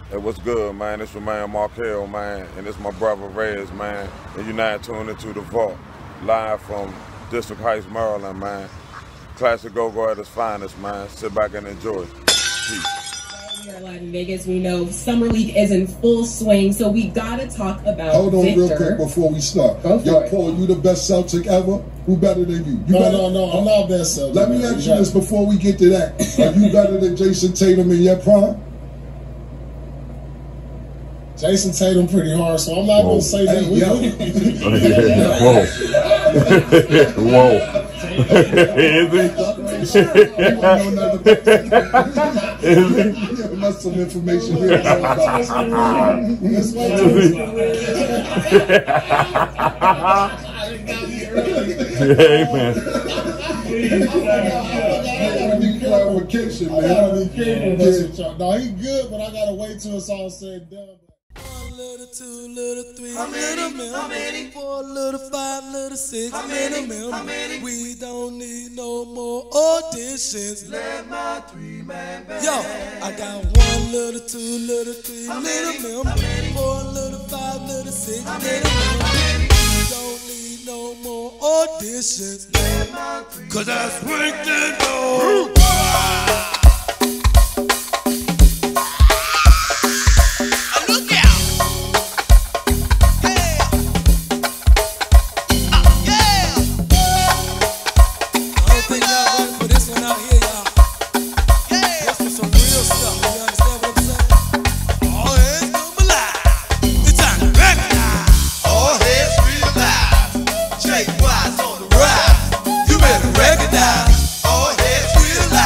Hey, what's good, man? It's your man Markel, man, and it's my brother Rez, man. And you're now tuned into The Vault, live from District Heights, Maryland, man. Classic go-go at its finest, man. Sit back and enjoy. Peace. We are live in Vegas. We know Summer League is in full swing, so we gotta talk about Hold on Victor. real quick before we start. Yo, Paul, you the best Celtic ever? Who better than you? No, I'm not best Celtic. Let me ask you this before we get to that. Are you better than Jason Tatum in your prime? Jason Tatum pretty hard, so I'm not going to say that. Hey, yo. Whoa. Is he? That's some information here. Hey, man. Clarification, man. I gotta be careful with y'all. No, he good, but I gotta wait till it's all said and done. 1 little, 2 little, 3 little mil, 4 little, 5 little, 6 little mil. We don't need no more auditions. Let my 3-man band. Yo, I got 1 little, 2 little, 3 little mil, 4 little, 5 little, 6 little mil. We don't need no more auditions. Cause I swing the door. All heads realize.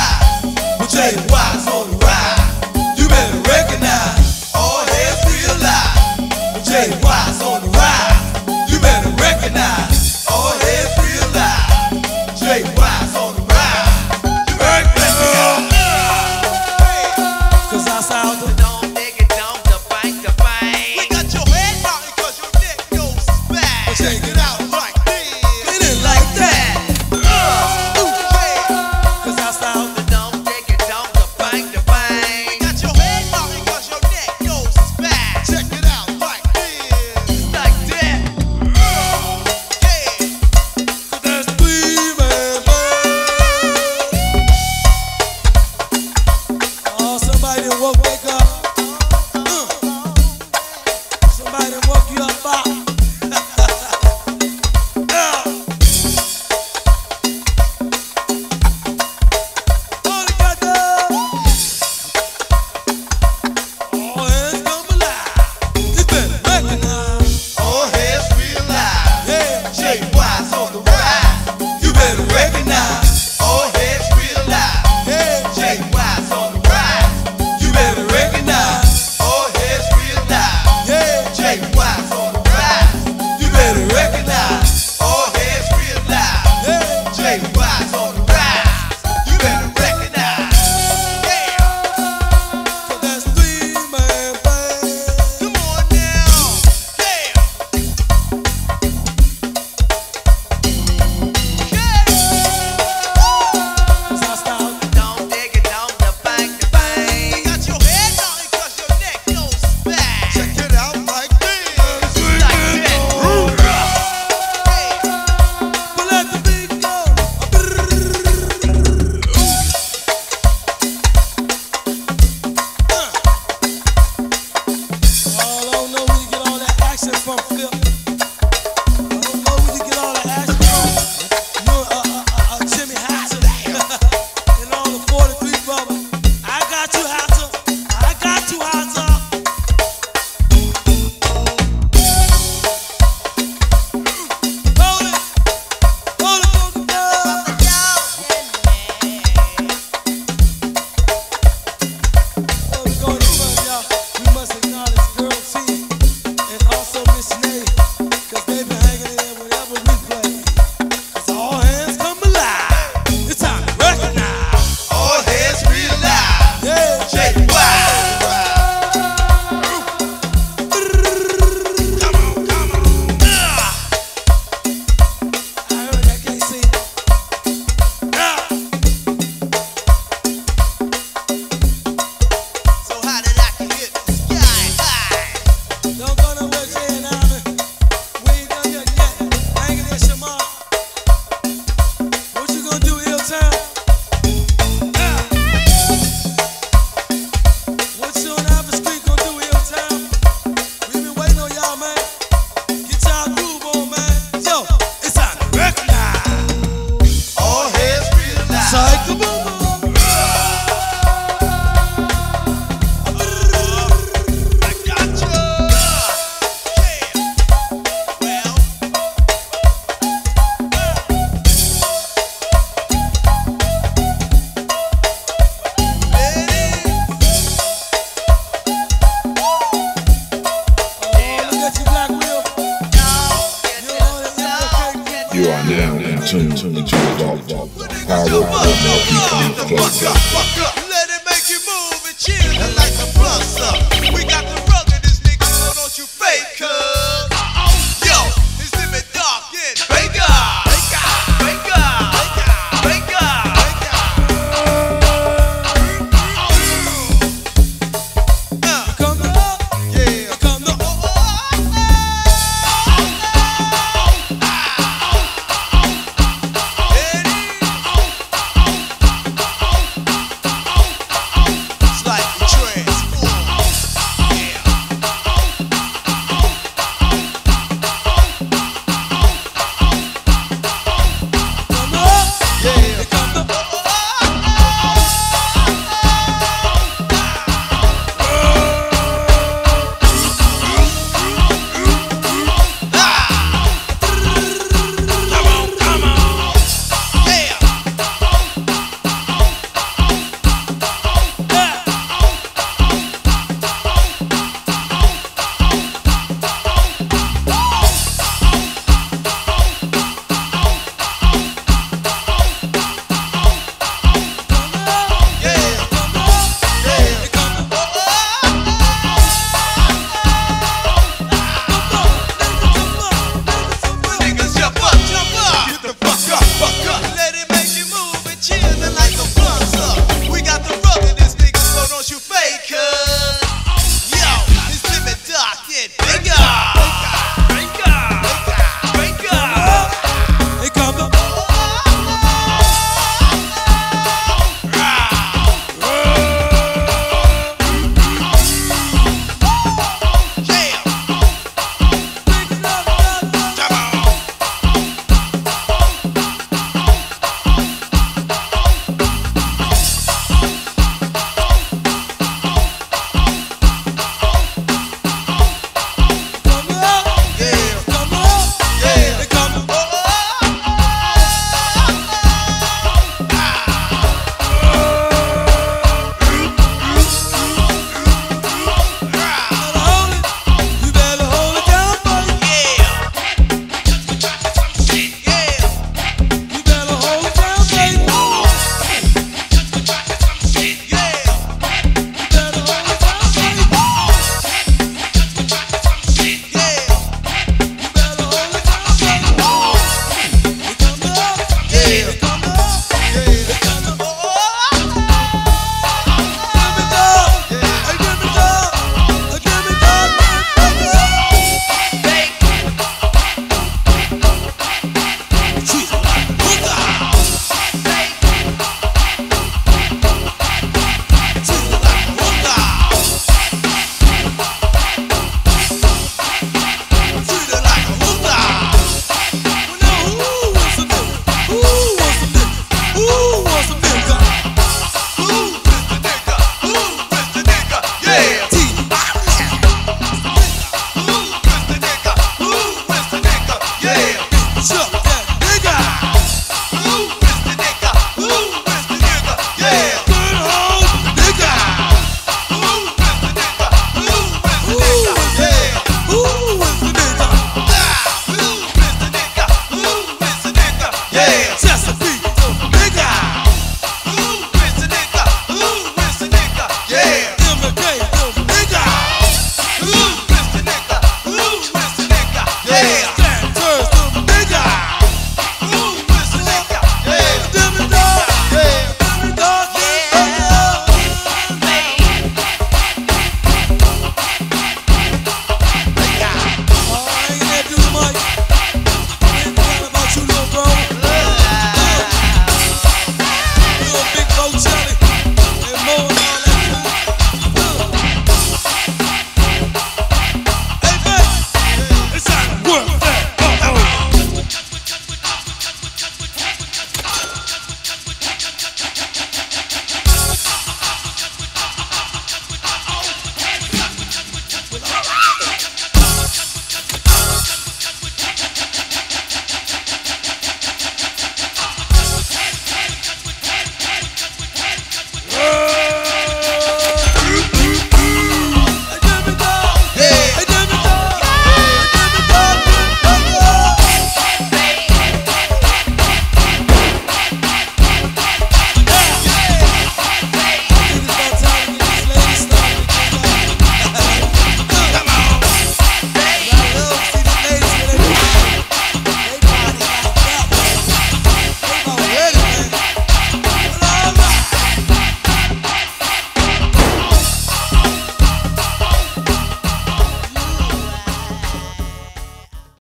MarKiPharmsClothing. Let it make you move and chill like a bust up.